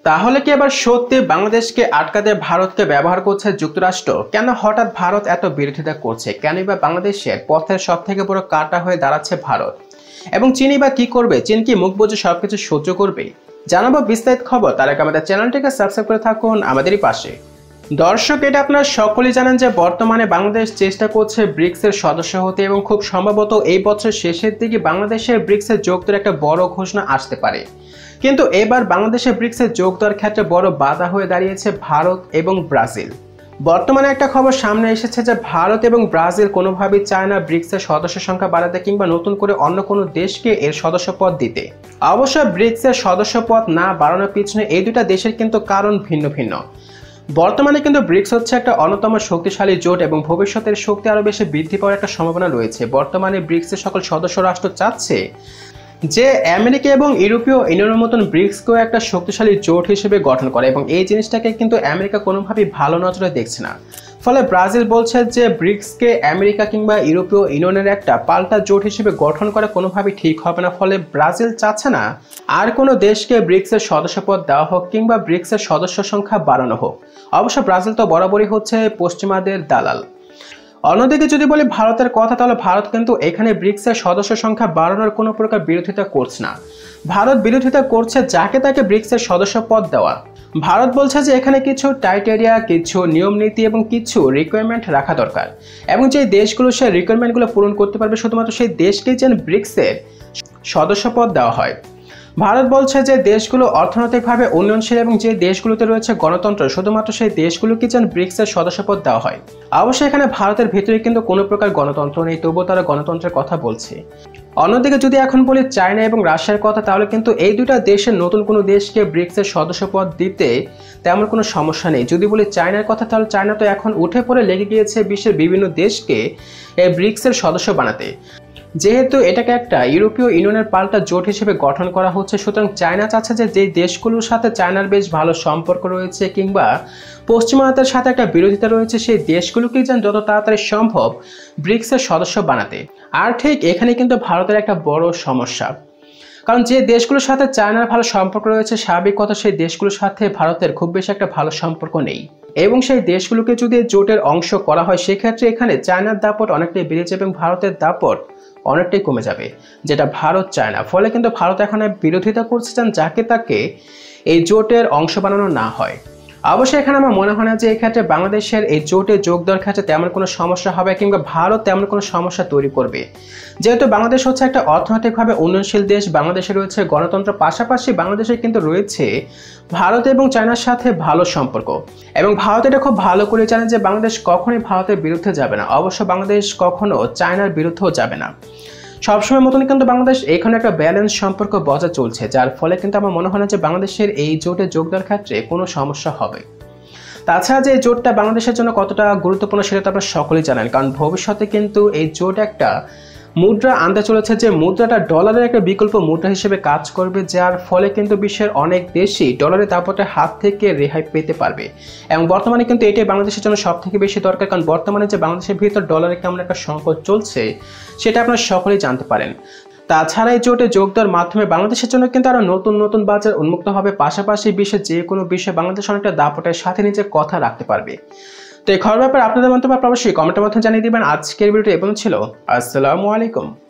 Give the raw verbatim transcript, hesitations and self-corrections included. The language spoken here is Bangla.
তাহলে কি এবার সত্যি বাংলাদেশকে আটকাতে ভারতকে ব্যবহার করছে যুক্তরাষ্ট্র? কেন হঠাৎ ভারত এত বিরোধিতা করছে? কেনই বা বাংলাদেশের পথের সব থেকে বড় কাঁটা হয়ে দাঁড়াচ্ছে ভারত? এবং চীনই বা কি করবে? চীন কি মুখ বুজে সবকিছু সহ্য করবে? জানাবো বিস্তারিত খবর। তার আগে আমাদের চ্যানেলটিকে সাবস্ক্রাইব করে থাকুন আমাদেরই পাশে। দর্শক, এটা আপনারা সকলেই জানেন যে বর্তমানে বাংলাদেশ চেষ্টা করছে ব্রিক্সের সদস্য হতে এবং খুব সম্ভবত এই বছর শেষের দিকে বাংলাদেশের ব্রিক্সে যোগ দেওয়ার একটা বড় ঘোষণা আসতে পারে। কিন্তু এবার বাংলাদেশের ব্রিক্সে যোগ দেওয়ার ক্ষেত্রে বড় বাধা হয়ে দাঁড়িয়েছে ভারত এবং ব্রাজিল। বর্তমানে একটা খবর সামনে এসেছে যে ভারত এবং ব্রাজিল কোনোভাবেই চায় না ব্রিক্সের সদস্য সংখ্যা বাড়াতে কিংবা নতুন করে অন্য কোনো দেশকে এর সদস্য পদ দিতে। অবশ্য ব্রিক্সের সদস্য পদ না বাড়ানোর পিছনে এই দুটা দেশের কিন্তু কারণ ভিন্ন ভিন্ন। বর্তমানে কিন্তু ব্রিক্স হচ্ছে একটা অন্যতম শক্তিশালী জোট এবং ভবিষ্যতের শক্তি আরও বেশি বৃদ্ধি পাওয়ার একটা সম্ভাবনা রয়েছে। বর্তমানে ব্রিক্সের সকল সদস্য রাষ্ট্র চাচ্ছে যে আমেরিকা এবং ইউরোপীয় ইউনিয়নের মতন ব্রিক্সকেও একটা শক্তিশালী জোট হিসেবে গঠন করে, এবং এই জিনিসটাকে কিন্তু আমেরিকা কোনোভাবেই ভালো নজরে দেখছে না। ফলে ব্রাজিল বলছে যে ব্রিক্সকে আমেরিকা কিংবা ইউরোপীয় ইউনিয়নের একটা পাল্টা জোট হিসেবে গঠন করা কোনোভাবেই ঠিক হবে না। ফলে ব্রাজিল চাচ্ছে না আর কোনো দেশকে ব্রিক্সের সদস্যপদ দেওয়া হোক কিংবা ব্রিক্সের সদস্য সংখ্যা বাড়ানো হোক। অবশ্য ব্রাজিল তো বরাবরই হচ্ছে পশ্চিমাদের দালাল। অন্যদিকে যদি বলি ভারতের কথা, তাহলে ভারত কিন্তু এখানে ব্রিক্সের সদস্য সংখ্যা বাড়ানোর কোনো প্রকার বিরোধিতা করছে না। ভারত বিরোধিতা করছে যাকে তাকে ব্রিক্সের সদস্য পদ দেওয়া। ভারত বলছে যে এখানে কিছু টাইটেরিয়া, কিছু নিয়ম নীতি এবং কিছু রিকোয়ারমেন্ট রাখা দরকার, এবং যে দেশগুলো সেই রিকোয়ারমেন্টগুলো পূরণ করতে পারবে শুধুমাত্র সেই দেশকেই যেন ব্রিক্সের সদস্য পদ দেওয়া হয়। ভারত বলছে যে দেশগুলো অর্থনৈতিকভাবে উন্নয়নশীল এবং যে দেশগুলোতে রয়েছে গণতন্ত্র শুধুমাত্র সেই দেশগুলোকে যেন ব্রিক্সের সদস্যপদ দেওয়া হয়। অবশ্যই এখানে ভারতের ভিতরে কিন্তু কোনো প্রকার গণতন্ত্র নেই, তবুও তারা গণতন্ত্রের কথা বলছে। অন্যদিকে যদি এখন বলি চায়না এবং রাশিয়ার কথা, তাহলে কিন্তু এই দুটা দেশের নতুন কোনো দেশকে ব্রিক্সের সদস্যপদ দিতে তেমন কোনো সমস্যা নেই। যদি বলি চায়নার কথা, তাহলে চায়না তো এখন উঠে পড়ে লেগে গিয়েছে বিশ্বের বিভিন্ন দেশকে এই ব্রিক্সের সদস্য বানাতে। যেহেতু এটাকে একটা ইউরোপীয় ইউনিয়নের পাল্টা জোট হিসেবে গঠন করা হচ্ছে, সুতরাং চায়না চাচ্ছে যে যে দেশগুলোর সাথে চায়নার বেশ ভালো সম্পর্ক রয়েছে কিংবা পশ্চিমাদের সাথে একটা বিরোধিতা রয়েছে, সেই দেশগুলোকেই যেন যত তাড়াতাড়ি সম্ভব ব্রিক্সের সদস্য বানাতে। আর ঠিক এখানে কিন্তু ভারতের একটা বড় সমস্যা, কারণ যে দেশগুলোর সাথে চায়নার ভালো সম্পর্ক রয়েছে স্বাভাবিক কথা সেই দেশগুলোর সাথে ভারতের খুব বেশি একটা ভালো সম্পর্ক নেই, এবং সেই দেশগুলোকে যদি জোটের অংশ করা হয় সেক্ষেত্রে এখানে চায়নার দাপট অনেকটাই বেড়ে যাবে এবং ভারতের দাপট অনেকটাই কমে যাবে, যেটা ভারত চায় না। ফলে কিন্তু ভারত এখানে বিরোধিতা করছে যেন যাকে তাকে এই জোটের অংশ বানানো না হয়। অবশ্যই এখানে আমার মনে হয় না যে এক্ষেত্রে বাংলাদেশের এই জোটে যোগ দেওয়ার ক্ষেত্রে তেমন কোনো সমস্যা হবে কিংবা ভারত তেমন কোনো সমস্যা তৈরি করবে, যেহেতু বাংলাদেশ হচ্ছে একটা অর্থনৈতিকভাবে উন্নয়নশীল দেশ। বাংলাদেশে রয়েছে গণতন্ত্র, পাশাপাশি বাংলাদেশে কিন্তু রয়েছে ভারত এবং চায়নার সাথে ভালো সম্পর্ক, এবং ভারত এটা খুব ভালো করে জানে যে বাংলাদেশ কখনোই ভারতের বিরুদ্ধে যাবে না। অবশ্য বাংলাদেশ কখনো চায়নার বিরুদ্ধেও যাবে না। সবসময় মতন কিন্তু বাংলাদেশ এখানে একটা ব্যালেন্স সম্পর্ক বজায় চলছে, যার ফলে কিন্তু আমার মনে হয় না যে বাংলাদেশের এই জোটে যোগ দেওয়ার ক্ষেত্রে কোনো সমস্যা হবে। তাছাড়া যে এই জোটটা বাংলাদেশের জন্য কতটা গুরুত্বপূর্ণ সেটা তো আপনারা সকলেই জানেন, কারণ ভবিষ্যতে কিন্তু এই জোট একটা মুদ্রা আনতে চলেছে, যে মুদ্রাটা ডলারের একটা বিকল্প মুদ্রা হিসেবে কাজ করবে, যার ফলে কিন্তু বিশ্বের অনেক দেশই ডলারের দাপটে হাত থেকে রেহাই পেতে পারবে। এবং বর্তমানে কিন্তু এটাই বাংলাদেশের জন্য সব থেকে বেশি দরকার, কারণ বর্তমানে যে বাংলাদেশের ভিতর ডলারের কেমন একটা সংকট চলছে সেটা আপনারা সকলেই জানতে পারেন। তাছাড়া এই জোটে যোগ দেওয়ার মাধ্যমে বাংলাদেশের জন্য কিন্তু আরো নতুন নতুন বাজার উন্মুক্ত হবে, পাশাপাশি বিশ্বের যে কোনো বিষয়ে বাংলাদেশ অনেকটা দাপটের সাথে নিজের কথা রাখতে পারবে। তো এই খবর ব্যাপারে আপনাদের মন্তব্য অবশ্যই কমেন্টের মাধ্যমে জানিয়ে দিবেন। আজকের ভিডিওটি এ পর্যন্ত ছিল। আসসালামু আলাইকুম।